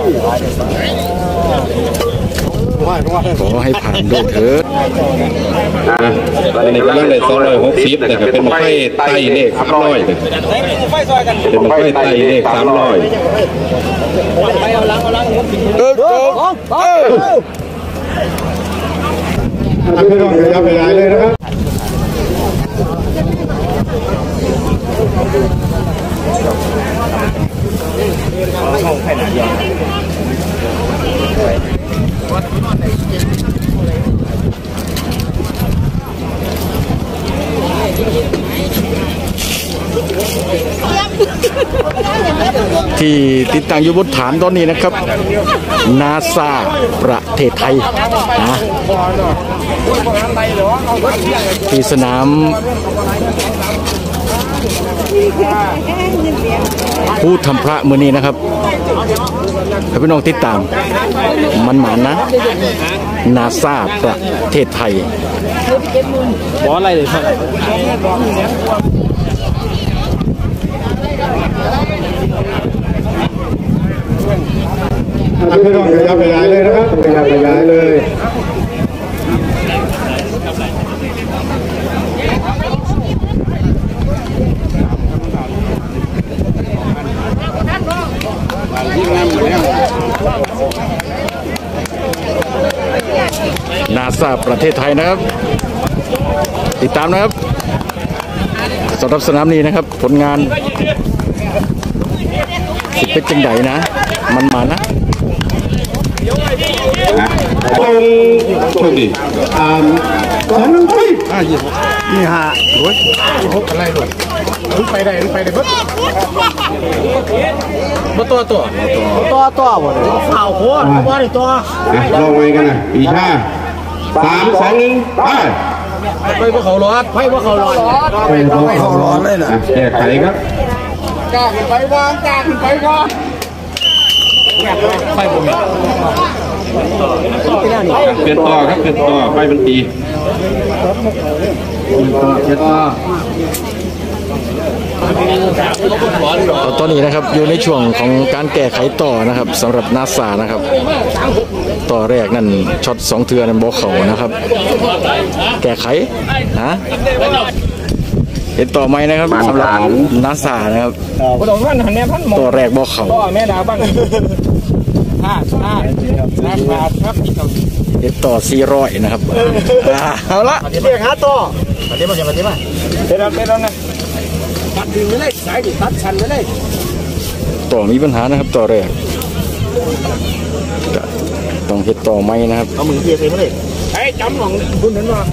ขอให้ผ่านด้วยเถิดในกำลังใน260แต่ก็เป็นไฟไต่เลข300เป็นไฟไต่เลข300 ไม่ต้องขยับไปไหนเลยนะครับที่ติดตั้งอยู่บนฐานตอนนี้นะครับนาซาประเทศไทยนะที่สนามผู้ทำพระมือนี้นะครับให้พี่น้องติดตามมันหมานนะนาซาประเทศไทยบออะไรเลยครับไม่ต้องขยับไปไหนเลยนะครับขยับไปไหนเลยนาซาประเทศไทยนะครับติดตามนะครับสำหรับสนามนี้นะครับผลงานสิเป็นจังไดนะมันมานะโชคดี2 ปีนี่ฮะ26อะไรด้วยไปได้เบิดตัวหมดเลยข่าวโคตรว่าได้ตัวลองไว้กันนะปีชา3 2 1ไปว่าเขาร้อนเลยนะแก้ไขครับกล้าขึ้นไปวางกล้าขึ้นไปก่อนไปผมเปลี่ยนต่อครับเปลี่ยนต่อไฟมันตีตอนนี้นะครับอยู่ในช่วงของการแก้ไขต่อนะครับสำหรับนาซานะครับต่อแรกนั่นช็อต2 เทือนั่นบอกเขานะครับแก้ไขนะเห็นต่อไหมนะครับสำหรับนาซานะครับต่อแรกบอกเขาเห็นต่อ400นะครับเอาละเรียกหาต่อมาเดี๋ยวเป็นนะตัดถึงไม่ได้สายดิตัดชันไม่ได้ต่อมีปัญหานะครับต่อแรกต้องเห็นต่อไหมนะครับเอามือเทียบเลยไม่ได้ไอ้จำหลงคุณนั้นว่า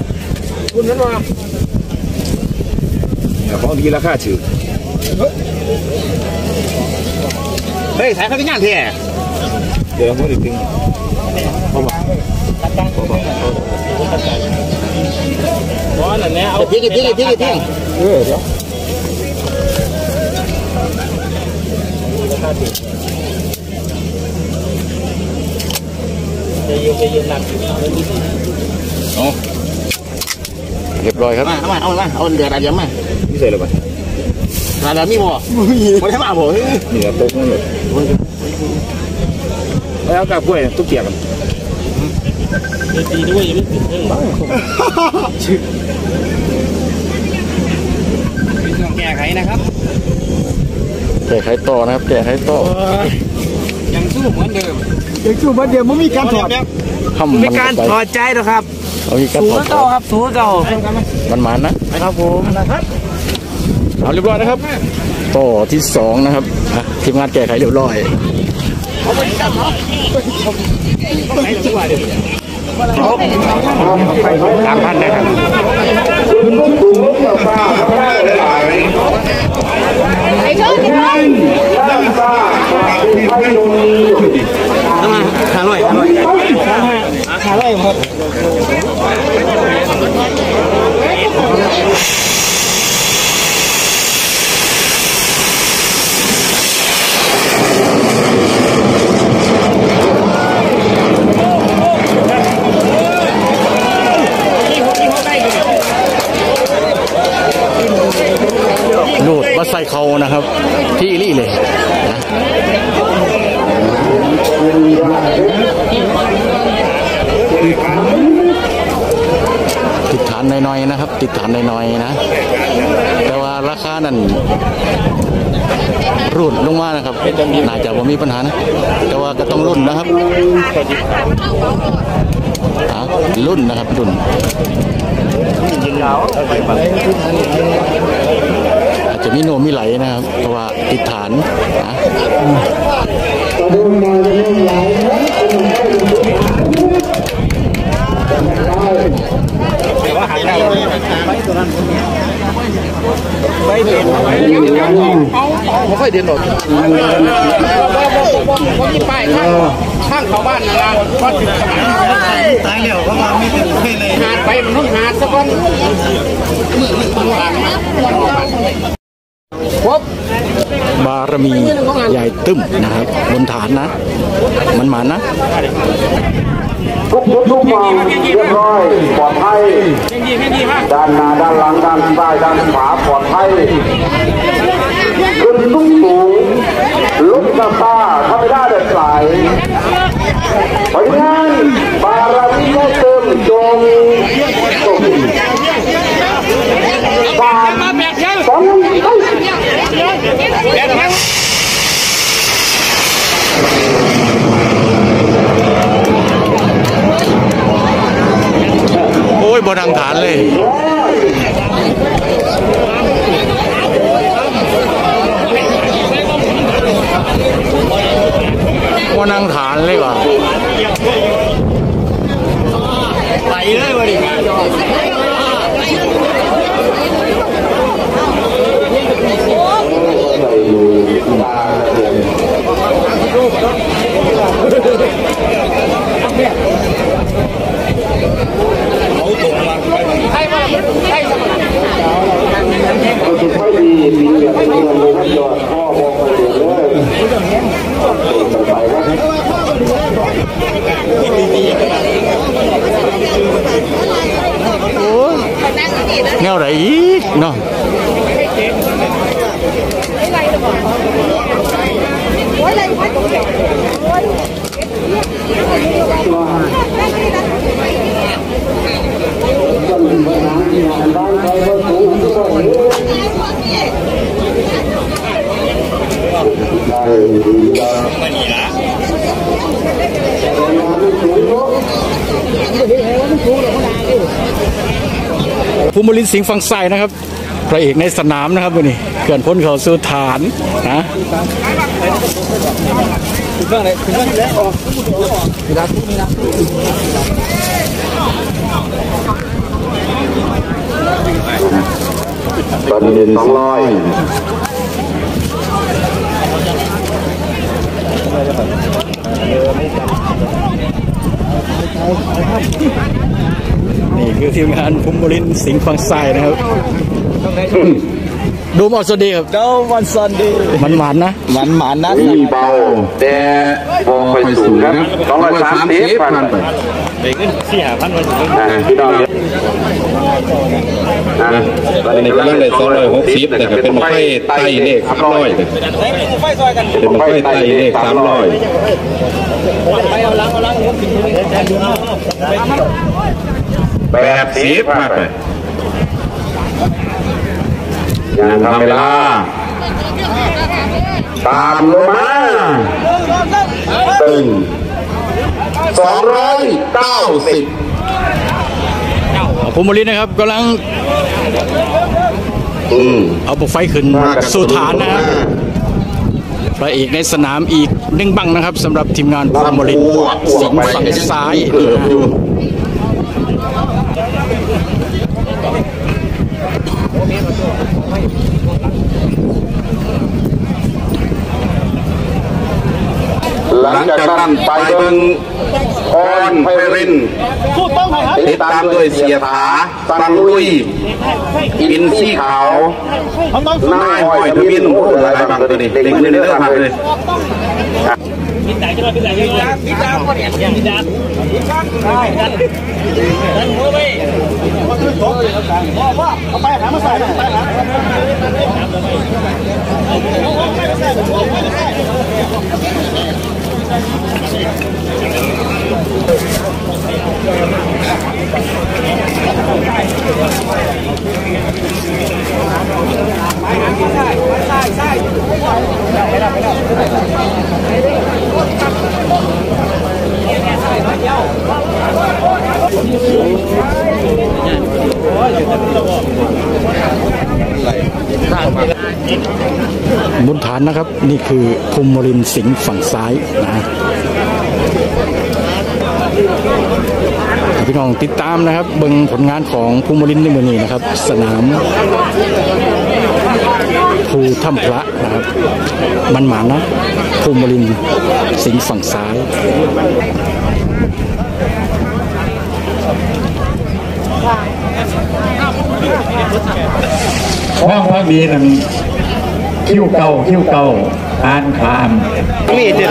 ของดีราคาถือเฮ้ยสายเขาเป็นย่างเท่เดี๋ยวไม่ได้ตึงร้อนแล้วเอาทิ้งเดี๋ยวจะยืนหนักเรียบร้อยครับเอาเดือดอะไรยังไงนี่ใส่เลยป่ะอะไรมีบ่ไม่ได้มาบ่เหนือตกนั่นเลยแล้วกับกล้วยตุ๊กเกียร์กันตีด้วยยังไม่ติดแก้ไขนะครับแก้ไขต่อนะครับแก้ไขต่อยังสู้เหมือนเดิมไม่มีการถอดไม่การถอดใจหรอกครับสู้เก่าครับสู้เก่ามันนะครับผมเอาเรียบร้อยนะครับต่อที่2นะครับทีมงานแก้ไขเรียบร้อย 3,000นะครับ500ครับลูดมาใส่เขานะครับที่รี่เลยนะติดฐานน้อยๆนะครับติดฐานน้อยๆนะแต่ว่าราคานั้นรุ่นลงมานะครับน่าจะว่ามีปัญหานะแต่ว่าก็ต้องรุ่นนะครับรุ่นนะครับรุ่นอาจจะมีโนมีไหลนะครับเพราะว่าติดฐานนะไม่เด่นไม่ค่อยเด่นหรอกผมมีป้ายข้างเขาบ้านนะก็ถึงสมัยตายแล้วก็มาไม่เป็นเลยหาดไปมันต้องหาดสักวันบารมีใหญ่ตึ้มนะครับบนฐานนะมันหมานนะทุกฝั่งเรียบร้อยปลอดภัยด้านหน้าด้านหลังด้านซ้ายด้านขวาปลอดภัยขึ้นสูงลุกซาทำไม่ได้เด็ดขาดเพราะงั้นบารมีใหญ่ตึ้มจงโอ้ยบนทางฐานเลยบนทางฐานเลยว่ะไหลเลยวะดิแนวไหนอีกเนาะภูมิลินสิงห์ฝั่งซ้ายนะครับพระเอกในสนามนะครับวันนี้เกินพ้นเขาสู่ฐานนะตอนนี้200 นี่คือทีมงานภูมิลินสิงห์ฝั่งซ้ายนะครับดูมอสดีครับเจ้าวันซันดีมันหมานนะมันหมานนะมีเบาแต่บอค่อยสูงครับ230ผ่านไป 4,000พี่น้องตอนนี้กำลังได้260แต่ก็เป็นไฟไต่เลข300เป็นไฟไต่เลข300แบบ10ผ่านไปยังทำเวลาตามลงมาตึง290 ภูมิลินนะครับกำลังเอาปกไฟขึ้นสู่ฐานนะครับพระเอกในสนามอีก1 บังนะครับสำหรับทีมงานภูมิลินสิงห์ฝั่งซ้ายหลังจากนั้นไปเบิ่งออนไพรินติดตามด้วยเสียถาตันลุยอินซี่ขาวนายหอยทวินผู้หลายบางตัวนี้เล็งเลยเด้อครับเลยบนฐานนะครับนี่คือภูมิรินทร์สิงห์ฝั่งซ้ายนะพี่น้องติดตามนะครับเบิ่งผลงานของภูมิรินทร์ในมือนี้นะครับสนามภูถ้ำพระนะครับมันหมานะภูมิรินทร์สิงห์ฝั่งซ้ายห้องพักดีนั่นคิ้วเก่าทานขามนี่เด็ด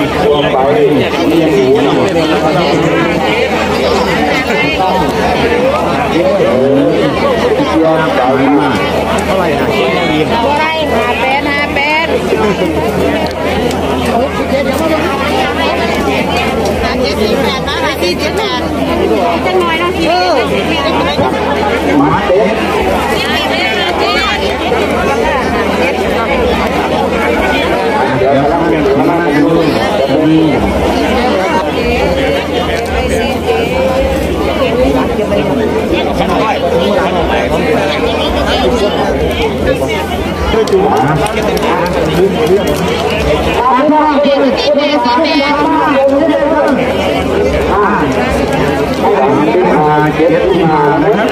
จังหน่อยนะพี่มาเต็มเดี๋ยวมาดูเก็บมานะครับ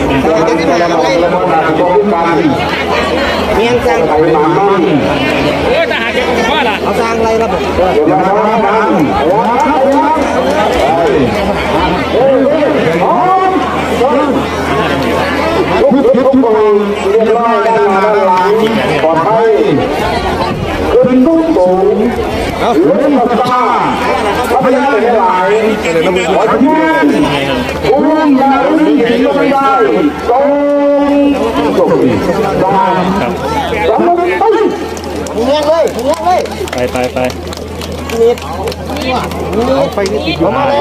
เมียงจังไปมาบ้างทหารเก็บว่าล่ะเอาทางอะไรครับเดี๋ยวมาบ้างทุกคนเรียบร้อยด้านหน้าด้านหลังปลอดภัยขึ้นตุ้งสูงเลื่อนมาตาพยายามหลายขอเชิญอุ้มมาอุ้มถึงลงได้ตรงตามสำนึกไปเงี้ยเลยไปนิดเอาไปนิดเดียวมาเลย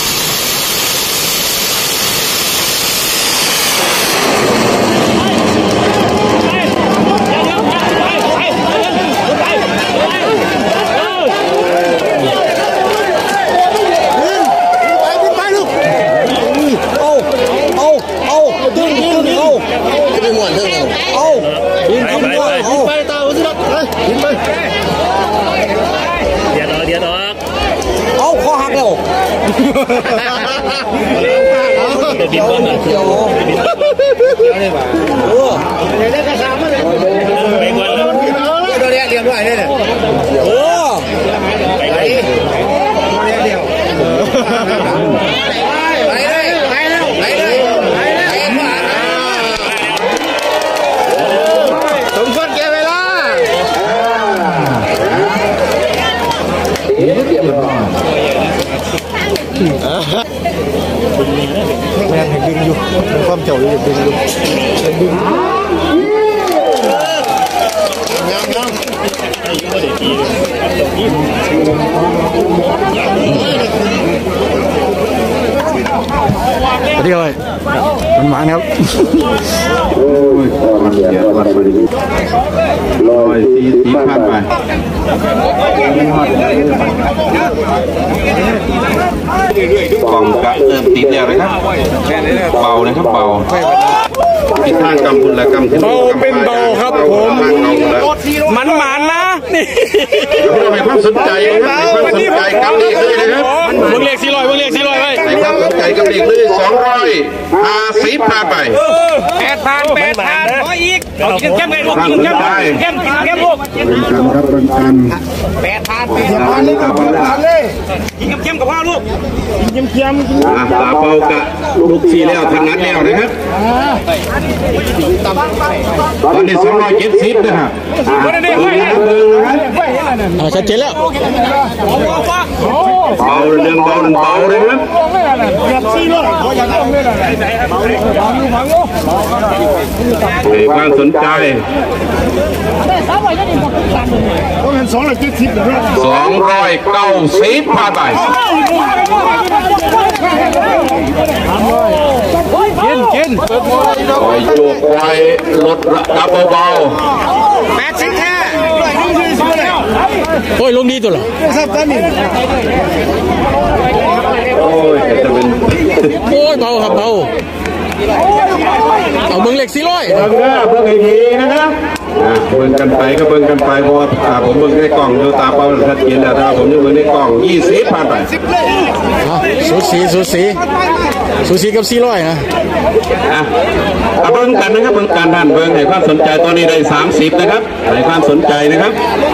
เอาคอหักแล้วเดี๋ยวได้กระซ้ำมาเลยไม่ควรเลยเดี๋ยวเรียบร้อยเลยเนี่ยโอ้ไปเดียวสมควรแก่เวลาแม่งดึงอยู่ความเจ๋ออยู่ดึงอยู่ดึงสวัสดีครับมันหมาครับ 140ผ่านไปกล่องกะเริ่มติดแล้วนะครับเบานะครับเบาทิศทางกำพุนและกำพุนเบาเป็นเบาครับผมมันหมานนะนี่ให้ความสนใจนะครับให้ความสนใจกับเด็กเลยนะครับเบิ่งเลข400ไว้ให้ความสนใจกับเด็กเลย250ผ่านไป 8 ผ่านขออีกเข้มไงลูกเข้มลูกครับรันกัน 8 ผ่านเลยครับผ่านเลยเข้มกับพ่อลูกเข้มลาเปากะลูก4แล้วทางนั้นแล้วนะครับตอนนี้270นะครับชัดเจนแล้วเบาเรื่องเบาเบาเลยครับให้ความสนใจ290ผ่านไปกินปล่อยโยกปล่อยลดระดับเบา 80แท้โอ้ยลงดีตัวเหรอโอ้ยจะเป็นโอ้ยเบาครับเบาเอาเบิ้งเหล็ก400 เบิ้งอีกทีนะครับเบิ้งกันไปก็เบิ้งกันไปเพราะว่าผมเบิ้งในกล่องดูตาเป้าชัดเจนแล้วถ้าผมจะเบิ้งในกล่อง20ผ่านไปสูสีกับ400นะเบิ้งกันนะครับเบิ้งกันท่านเบิ้งให้ความสนใจตอนนี้ได้30นะครับให้ความสนใจนะครับ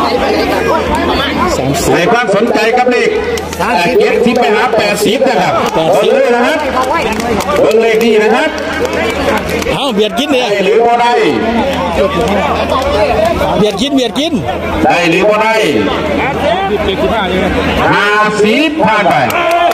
ให้ความสนใจกับเลข70ไปหา80นะครับเบิ้งเลยนะครับเบิ้งเลขนี้นะครับเอาเบียดกินเนี่ยหรือบ่ได้เบียดกินได้หรือบ่ได้50ผ่านไป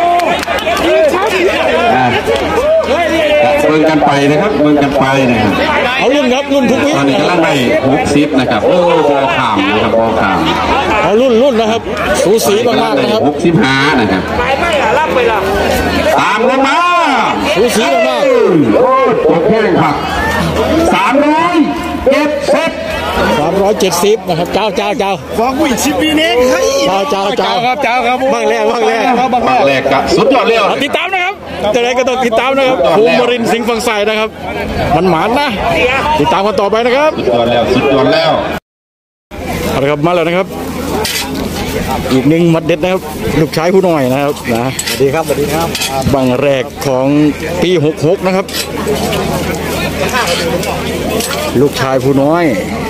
เบิ่งกันไปนะครับเบิ่งกันไปนะครับเอารุ่นครับรุ่นทุกวิตอนนี้กำลังได้60นะครับโอ้บอขามนะครับบอขามเอารุ่นนะครับสูสีมากๆนะครับ 65นะครับตามกันมาสูสีมากโอ้ตกแห้งครับ 370นะครับเจ้าฟองวิ่ง10ปีนี้เจ้าครับบ้างแรกกับสุดยอดเลยติดตามนะครับจะได้ก็ต้องติดตามนะครับภูมิรินทร์สิงห์ฝั่งใส่นะครับมันหมานนะติดตามกันต่อไปนะครับสุดยอดแล้วเอาละครับมาแล้วนะครับอีกหนึ่งมัดเด็ดนะครับลูกชายผู้น้อยนะครับนะสวัสดีครับบังแรกของปี66นะครับลูกชายผู้น้อย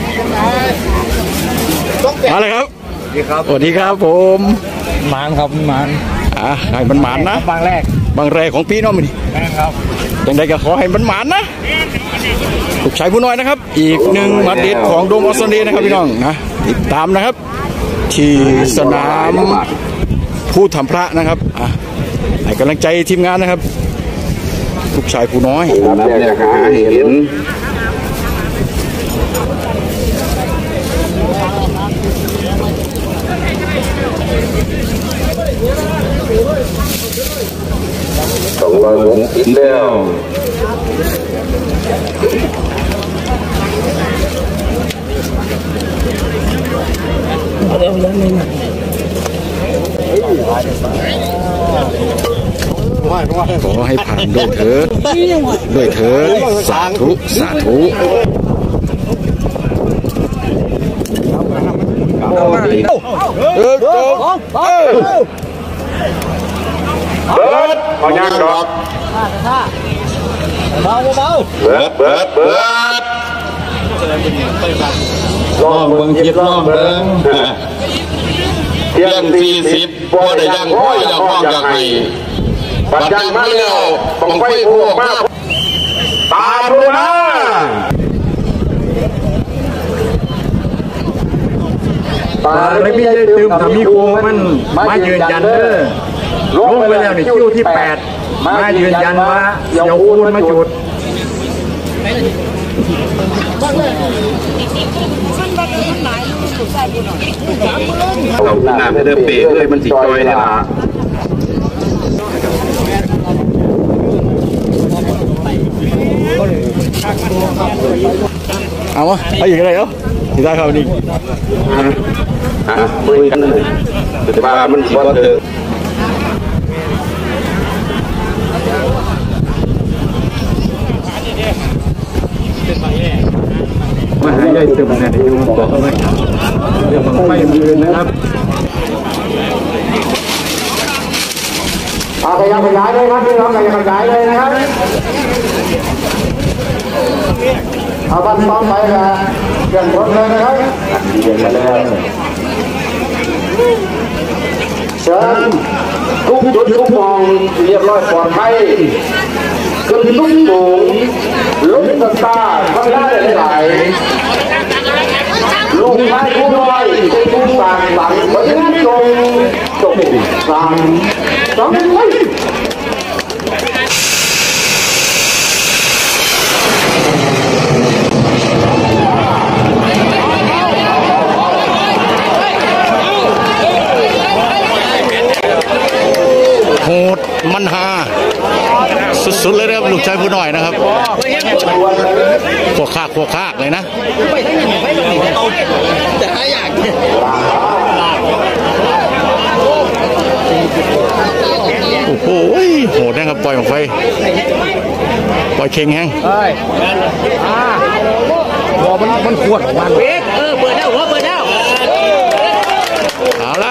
มาเลยครับสวัสดีครับผมหมานครับหมานให้มันหมานนะบางแรกของพี่น้องมันครับอย่างใดก็ขอให้มันหมานนะลูกชายผู้น้อยนะครับอีกหนึ่งมัดเด็ดของโดมออสเตรเลียนะครับพี่น้องนะติดตามนะครับที่สนามผู้ทำพระนะครับให้กำลังใจทีมงานนะครับลูกชายผู้น้อยเนี่ยหาเห็น260แล้วขอให้ผ่านด้วยเถิดสาธุขอยังดอกเบิดล้อมเมืองคิดล้อมเมืองเที่ยง40พอได้ยังพ่อยแล้วพ่อจากไหนปัจจัยมาแล้วต้องไปพวกมาตามเลยนะตาไม่มีใจตื่มถ้ามีครูมันมายืนยันลงไปแล้วในคิวที่8มายืนยันว่าเดี๋ยวคูณมาจุดเราหน้าให้เดิมเปย์มันสิจอยเลยนะเอาวะไปอีกอะไรที่ได้ครับนี่คุยกันแต่ว่ามันสิบ่เจอมาหายายตึมเนี่ยอยู่ต่อเลยเดี๋ยวไปมือนะครับขยับขยายเลยครับพี่น้องขยับขยายเลยนะครับเอาบันซ้อมไปนะเกินรถเลยนะครับเดินมาแล้วเชิญทุกจุดทุกมองเรียบร้อยปลอดภัยขึ้นลุกสูงลุกตาข้างหน้าได้หลายลุกให้ผู้น้อยเป็นผู้สร้างสรรค์เพราะฉะนั้นจงสร้างสำเร็จโหดมันหาสุดๆเลยนะครับลูกชายผู้น้อยนะครับพวกคากเลยนะโอ้โหโหดนะครับปล่อยออกไปปล่อยเข่งแห้งหัวมันขวดออกมาเปิดแล้วหัวเปิดแล้วเอาละ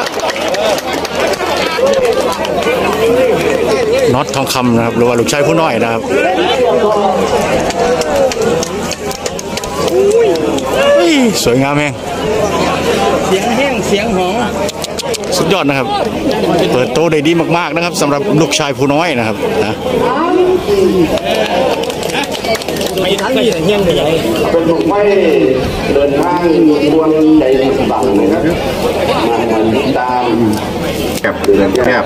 น็อตทองคำนะครับหรือว่าลูกชายผู้น้อยนะครับสวยงามแห้งเสียงแห้งเสียงหอมสุดยอดนะครับเปิดโตได้ดีมากๆนะครับสำหรับลูกชายผู้น้อยนะครับนะเป็นหนุ่มไม่เดินทางควรใจสั่งนะครับมาติดตามแคบเดือนแคบ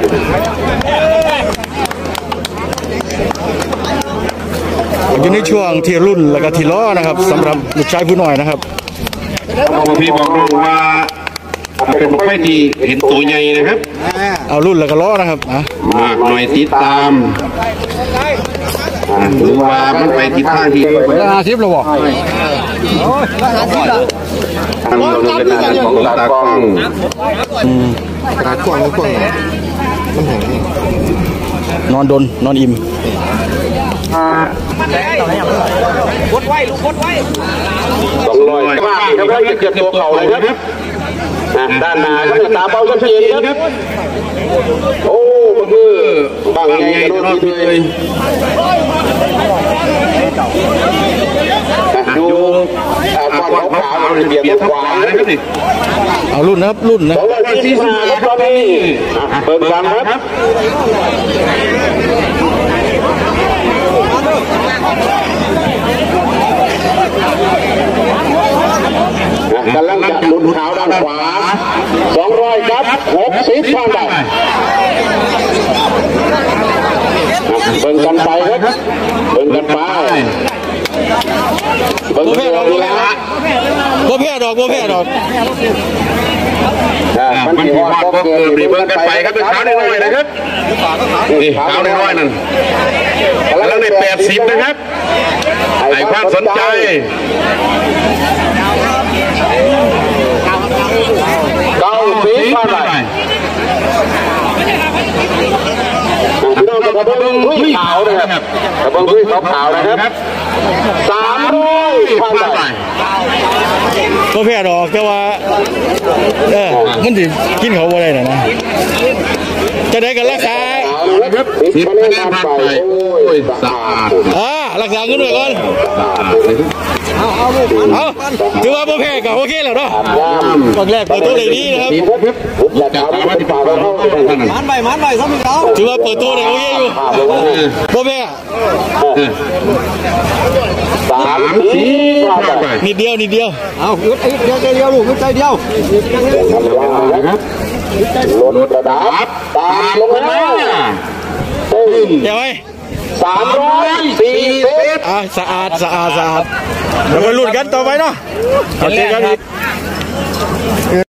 อยู่ในช่วงที่รุ่นแล้วก็ที่ล้อนะครับสำหรับลูกชายผู้น้อยนะครับพี่บอกน้องว่าเป็นไฟที่เห็นตัวใหญ่นะครับเอารุ่นแล้วก็ล้อนะครับมากหน่อยติดตามหรือว่ามันไปทิศทางที่ 50หรอวะทางเราเป็นทางของตากล้องตากล้องนอนดนนอนอิ่มกดไว้ลูกกดไว้200มากครับจะเก็บตัวเข่าเลยครับด้านหน้าก็ตาเบาชัดเจนครับโอ้มันคือบางไงโดนทีเลยดูความขาวมันเบียดขวานะครับนี่เอารุ่นนะครับรุ่นนะ 245ครับตอนนี้เปิดกันครับกำลังจะหมุนขาวด้านขวา200ครับ60ผ่านได้เบิ่งกันไปครับเบิ่งกันไปเบิ่งเพื่อเราดีแล้วบ่แพ้ดอกมันที่ว่าก็เกิดเบิ่งกันไปครับเป็นขาวน้อยๆนะครับนี่ขาวน้อยๆนั่นแล้วใน80นะครับให้ความสนใจ 90ผ่านได้พี่น้องกระเบื้องพื้นขาวนะครับกระเบื้องพื้นขาวนะครับ300ผ่านได้บ่แพ้ดอกแต่ว่ามันสิกินเขาบ่ได้นะจะได้กันราคา 10คะแนนผ่านไปโอ้ยสะอาดรักษาเงินไว้ก่อนเอาถือว่าบ่แพ้ก็โอเคแล้วเนาะตอนแรกเปิดตัวได้ดีนะครับมันไปซ้ำอีกแล้วถือว่าเปิดตัวได้โอเคอยู่บ่แพ้ 3-4 นิดเดียวเอาใจเดียวลูกใจเดียวลดระดับตามลงแล้วเดี๋ยวไว้ 340 สะอาดเดี๋ยวไปลุ้นกันต่อไปเนาะเอาเจอกันอีก